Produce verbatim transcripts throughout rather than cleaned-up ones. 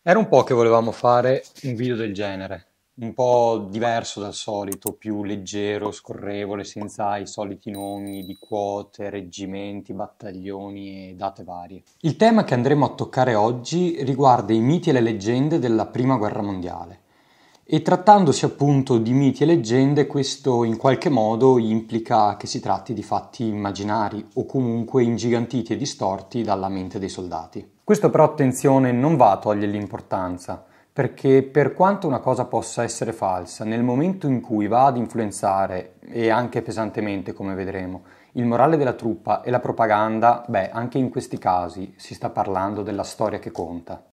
Era un po' che volevamo fare un video del genere, un po' diverso dal solito, più leggero, scorrevole, senza i soliti nomi di quote, reggimenti, battaglioni e date varie. Il tema che andremo a toccare oggi riguarda i miti e le leggende della Prima Guerra Mondiale. E trattandosi appunto di miti e leggende, questo in qualche modo implica che si tratti di fatti immaginari o comunque ingigantiti e distorti dalla mente dei soldati. Questo però, attenzione, non va a togliere l'importanza, perché per quanto una cosa possa essere falsa, nel momento in cui va ad influenzare, e anche pesantemente come vedremo, il morale della truppa e la propaganda, beh, anche in questi casi si sta parlando della storia che conta.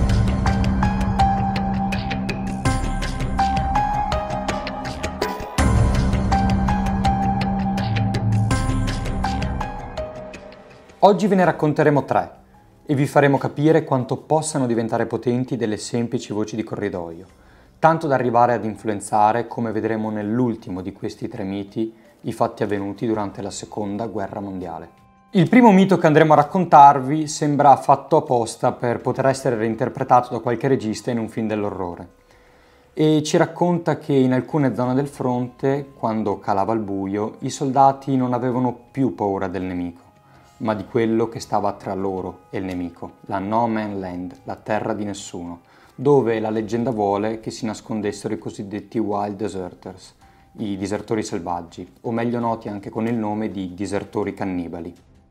Oggi ve ne racconteremo tre e vi faremo capire quanto possano diventare potenti delle semplici voci di corridoio, tanto da arrivare ad influenzare, come vedremo nell'ultimo di questi tre miti, i fatti avvenuti durante la Seconda Guerra Mondiale. Il primo mito che andremo a raccontarvi sembra fatto apposta per poter essere reinterpretato da qualche regista in un film dell'orrore e ci racconta che in alcune zone del fronte, quando calava il buio, i soldati non avevano più paura del nemico, ma di quello che stava tra loro e il nemico, la No Man Land, la terra di nessuno, dove la leggenda vuole che si nascondessero i cosiddetti Wild Deserters, i disertori selvaggi, o meglio noti anche con il nome di disertori cannibali.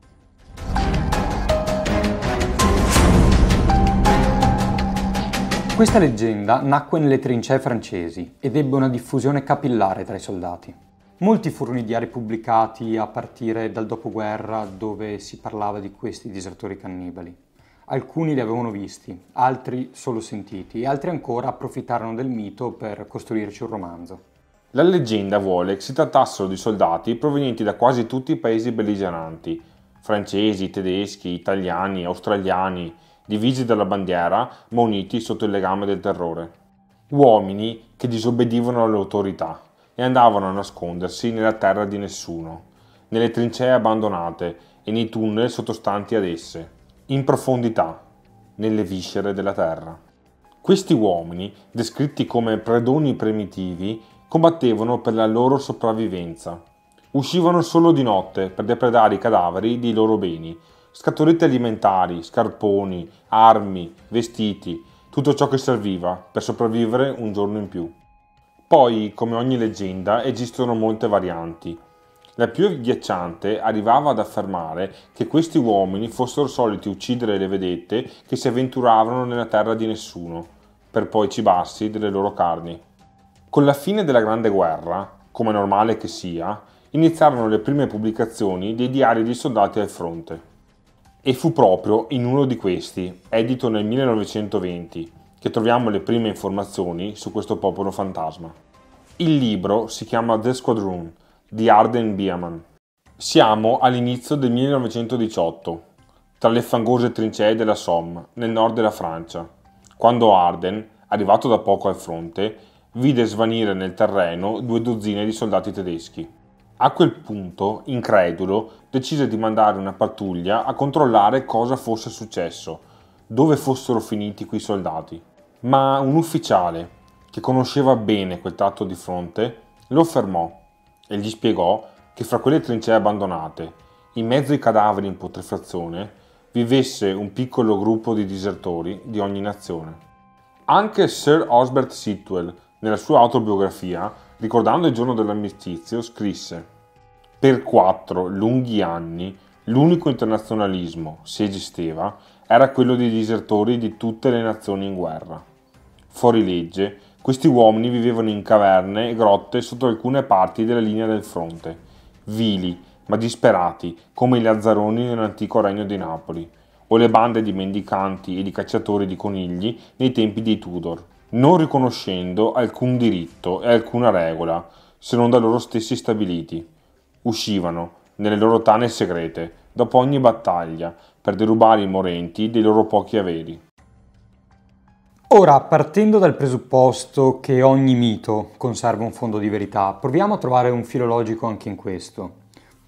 Questa leggenda nacque nelle trincee francesi ed ebbe una diffusione capillare tra i soldati. Molti furono i diari pubblicati a partire dal dopoguerra dove si parlava di questi disertori cannibali. Alcuni li avevano visti, altri solo sentiti e altri ancora approfittarono del mito per costruirci un romanzo. La leggenda vuole che si trattassero di soldati provenienti da quasi tutti i paesi belligeranti, francesi, tedeschi, italiani, australiani, divisi dalla bandiera ma uniti sotto il legame del terrore. Uomini che disobbedivano alle autorità e andavano a nascondersi nella terra di nessuno, nelle trincee abbandonate e nei tunnel sottostanti ad esse, in profondità, nelle viscere della terra. Questi uomini, descritti come predoni primitivi, combattevano per la loro sopravvivenza. Uscivano solo di notte per depredare i cadaveri dei loro beni, scatolette alimentari, scarponi, armi, vestiti, tutto ciò che serviva per sopravvivere un giorno in più. Poi, come ogni leggenda, esistono molte varianti. La più agghiacciante arrivava ad affermare che questi uomini fossero soliti uccidere le vedette che si avventuravano nella terra di nessuno, per poi cibarsi delle loro carni. Con la fine della Grande Guerra, come è normale che sia, iniziarono le prime pubblicazioni dei diari dei soldati al fronte. E fu proprio in uno di questi, edito nel millenovecentoventi, che troviamo le prime informazioni su questo popolo fantasma. Il libro si chiama The Squadron di Arden Bierman. Siamo all'inizio del millenovecentodiciotto, tra le fangose trincee della Somme, nel nord della Francia, quando Arden, arrivato da poco al fronte, vide svanire nel terreno due dozzine di soldati tedeschi. A quel punto, incredulo, decise di mandare una pattuglia a controllare cosa fosse successo, dove fossero finiti quei soldati. Ma un ufficiale, che conosceva bene quel tratto di fronte, lo fermò e gli spiegò che fra quelle trincee abbandonate, in mezzo ai cadaveri in putrefazione, vivesse un piccolo gruppo di disertori di ogni nazione. Anche Sir Osbert Sitwell, nella sua autobiografia, ricordando il giorno dell'armistizio, scrisse: «Per quattro lunghi anni l'unico internazionalismo, se esisteva, era quello dei disertori di tutte le nazioni in guerra. Fuori legge, questi uomini vivevano in caverne e grotte sotto alcune parti della linea del fronte, vili ma disperati come i lazzaroni nell'antico regno di Napoli, o le bande di mendicanti e di cacciatori di conigli nei tempi dei Tudor, non riconoscendo alcun diritto e alcuna regola, se non da loro stessi stabiliti. Uscivano, nelle loro tane segrete, dopo ogni battaglia, per derubare i morenti dei loro pochi averi». Ora, partendo dal presupposto che ogni mito conserva un fondo di verità, proviamo a trovare un filo logico anche in questo.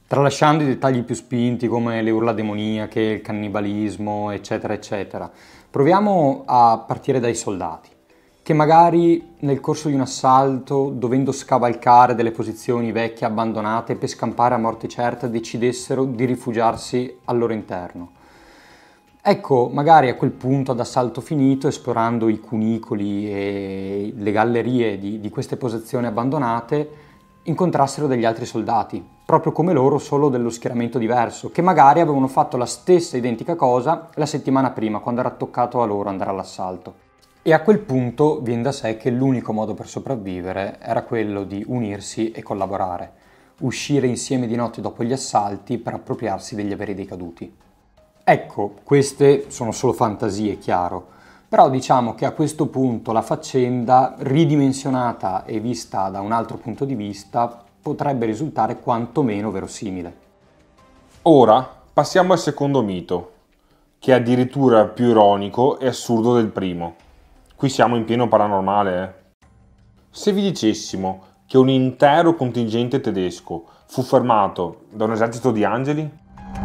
Tralasciando i dettagli più spinti come le urla demoniache, il cannibalismo, eccetera, eccetera, Proviamo a partire dai soldati, che magari nel corso di un assalto, dovendo scavalcare delle posizioni vecchie abbandonate per scampare a morte certa, decidessero di rifugiarsi al loro interno. Ecco, magari a quel punto, ad assalto finito, esplorando i cunicoli e le gallerie di, di queste posizioni abbandonate, incontrassero degli altri soldati, proprio come loro, solo dello schieramento diverso, che magari avevano fatto la stessa identica cosa la settimana prima, quando era toccato a loro andare all'assalto. E a quel punto viene da sé che l'unico modo per sopravvivere era quello di unirsi e collaborare, uscire insieme di notte dopo gli assalti per appropriarsi degli averi dei caduti. Ecco, queste sono solo fantasie, chiaro, però diciamo che a questo punto la faccenda, ridimensionata e vista da un altro punto di vista, potrebbe risultare quantomeno verosimile. Ora passiamo al secondo mito, che è addirittura più ironico e assurdo del primo. Qui siamo in pieno paranormale, eh? Se vi dicessimo che un intero contingente tedesco fu fermato da un esercito di angeli?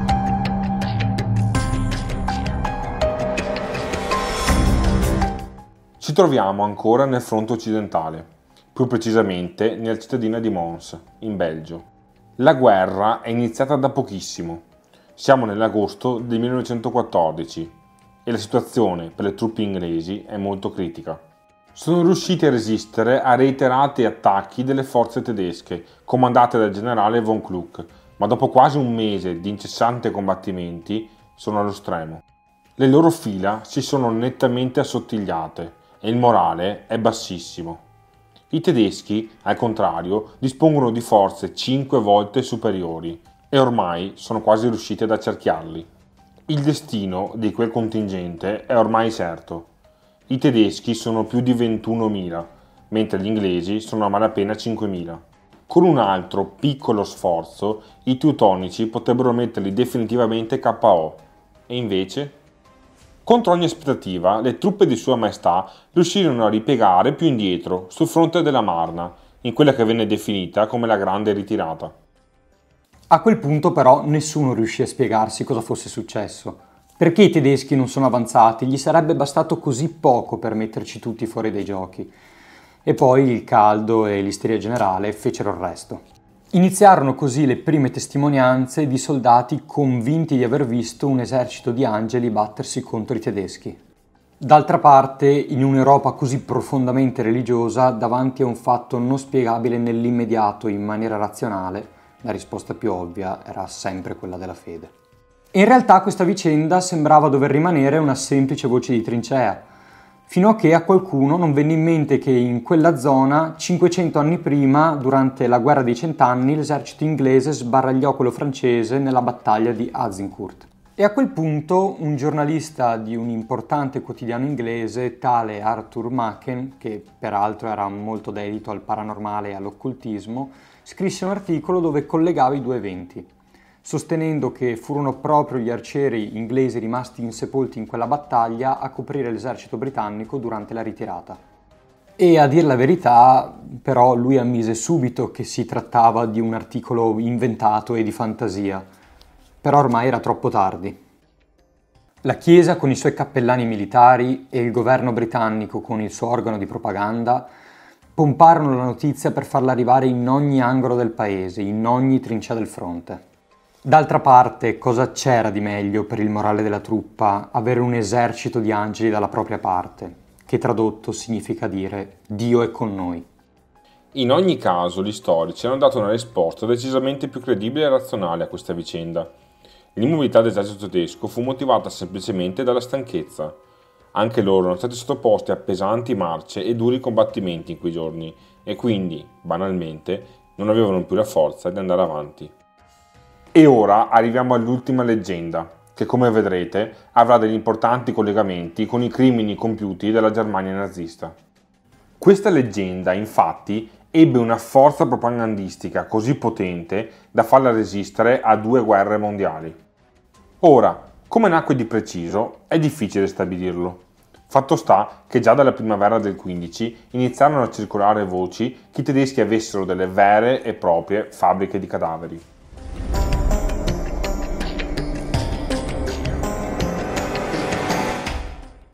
Ci troviamo ancora nel fronte occidentale, più precisamente nella cittadina di Mons, in Belgio. La guerra è iniziata da pochissimo, siamo nell'agosto del millenovecentoquattordici e la situazione per le truppe inglesi è molto critica. Sono riusciti a resistere a reiterati attacchi delle forze tedesche comandate dal generale von Kluck, ma dopo quasi un mese di incessanti combattimenti sono allo stremo. Le loro fila si sono nettamente assottigliate e il morale è bassissimo. I tedeschi, al contrario, dispongono di forze cinque volte superiori e ormai sono quasi riusciti ad accerchiarli. Il destino di quel contingente è ormai certo. I tedeschi sono più di ventunomila, mentre gli inglesi sono a malapena cinquemila. Con un altro piccolo sforzo, i teutonici potrebbero metterli definitivamente K O. E invece? Contro ogni aspettativa, le truppe di Sua Maestà riuscirono a ripiegare più indietro, sul fronte della Marna, in quella che venne definita come la Grande Ritirata. A quel punto però nessuno riuscì a spiegarsi cosa fosse successo. Perché i tedeschi non sono avanzati? Gli sarebbe bastato così poco per metterci tutti fuori dai giochi. E poi il caldo e l'isteria generale fecero il resto. Iniziarono così le prime testimonianze di soldati convinti di aver visto un esercito di angeli battersi contro i tedeschi. D'altra parte, in un'Europa così profondamente religiosa, davanti a un fatto non spiegabile nell'immediato in maniera razionale, la risposta più ovvia era sempre quella della fede. In realtà questa vicenda sembrava dover rimanere una semplice voce di trincea, fino a che a qualcuno non venne in mente che in quella zona, cinquecento anni prima, durante la guerra dei cent'anni, l'esercito inglese sbaragliò quello francese nella battaglia di Azincourt. E a quel punto un giornalista di un importante quotidiano inglese, tale Arthur Machen, che peraltro era molto dedito al paranormale e all'occultismo, scrisse un articolo dove collegava i due eventi, sostenendo che furono proprio gli arcieri inglesi rimasti insepolti in quella battaglia a coprire l'esercito britannico durante la ritirata. E a dir la verità, però, lui ammise subito che si trattava di un articolo inventato e di fantasia, però ormai era troppo tardi. La Chiesa con i suoi cappellani militari e il governo britannico con il suo organo di propaganda pomparono la notizia per farla arrivare in ogni angolo del paese, in ogni trincea del fronte. D'altra parte, cosa c'era di meglio per il morale della truppa avere un esercito di angeli dalla propria parte, che tradotto significa dire Dio è con noi. In ogni caso, gli storici hanno dato una risposta decisamente più credibile e razionale a questa vicenda. L'immobilità dell'esercito tedesco fu motivata semplicemente dalla stanchezza. Anche loro erano stati sottoposti a pesanti marce e duri combattimenti in quei giorni e quindi, banalmente, non avevano più la forza di andare avanti. E ora arriviamo all'ultima leggenda, che come vedrete avrà degli importanti collegamenti con i crimini compiuti dalla Germania nazista. Questa leggenda, infatti, ebbe una forza propagandistica così potente da farla resistere a due guerre mondiali. Ora, come nacque di preciso, è difficile stabilirlo. Fatto sta che già dalla primavera del quindici iniziarono a circolare voci che i tedeschi avessero delle vere e proprie fabbriche di cadaveri.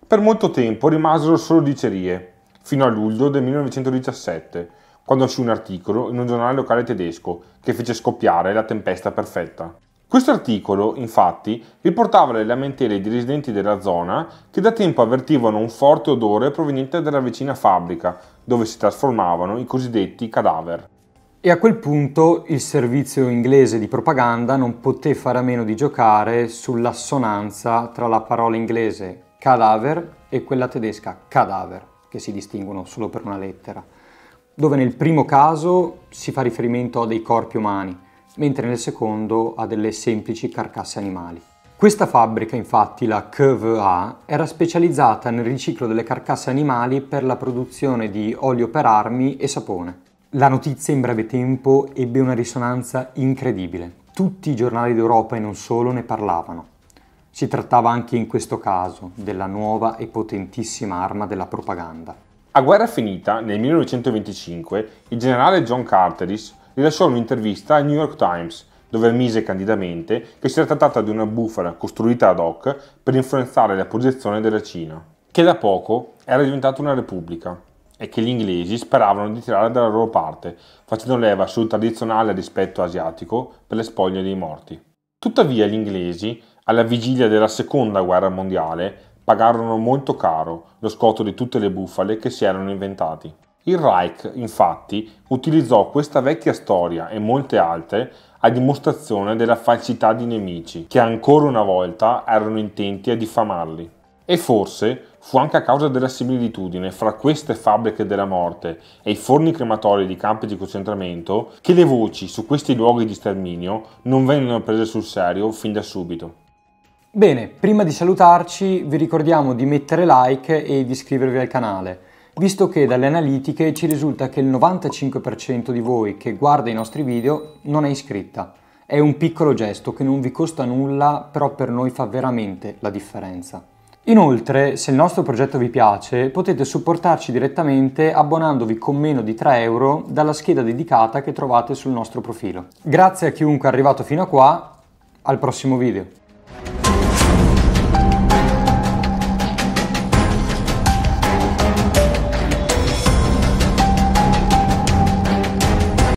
Per molto tempo rimasero solo dicerie, fino a luglio del millenovecentodiciassette, quando uscì un articolo in un giornale locale tedesco che fece scoppiare la tempesta perfetta. Questo articolo, infatti, riportava le lamentele di residenti della zona che da tempo avvertivano un forte odore proveniente dalla vicina fabbrica, dove si trasformavano i cosiddetti cadaver. E a quel punto il servizio inglese di propaganda non poté fare a meno di giocare sull'assonanza tra la parola inglese cadaver e quella tedesca cadaver, che si distinguono solo per una lettera, dove nel primo caso si fa riferimento a dei corpi umani, mentre nel secondo a delle semplici carcasse animali. Questa fabbrica, infatti, la K V A, era specializzata nel riciclo delle carcasse animali per la produzione di olio per armi e sapone. La notizia in breve tempo ebbe una risonanza incredibile. Tutti i giornali d'Europa e non solo ne parlavano. Si trattava anche in questo caso della nuova e potentissima arma della propaganda. A guerra finita, nel millenovecentoventicinque, il generale John Carteris rilasciò un'intervista al New York Times, dove ammise candidamente che si era trattata di una bufala costruita ad hoc per influenzare la posizione della Cina, che da poco era diventata una repubblica, e che gli inglesi speravano di tirare dalla loro parte, facendo leva sul tradizionale rispetto asiatico per le spoglie dei morti. Tuttavia gli inglesi, alla vigilia della seconda guerra mondiale, pagarono molto caro lo scotto di tutte le bufale che si erano inventati. Il Reich, infatti, utilizzò questa vecchia storia e molte altre a dimostrazione della falsità di nemici, che ancora una volta erano intenti a diffamarli. E forse fu anche a causa della similitudine fra queste fabbriche della morte e i forni crematori di campi di concentramento che le voci su questi luoghi di sterminio non vennero prese sul serio fin da subito. Bene, prima di salutarci vi ricordiamo di mettere like e di iscrivervi al canale, visto che dalle analitiche ci risulta che il novantacinque per cento di voi che guarda i nostri video non è iscritta. È un piccolo gesto che non vi costa nulla, però per noi fa veramente la differenza. Inoltre, se il nostro progetto vi piace, potete supportarci direttamente abbonandovi con meno di tre euro dalla scheda dedicata che trovate sul nostro profilo. Grazie a chiunque è arrivato fino a qua, al prossimo video.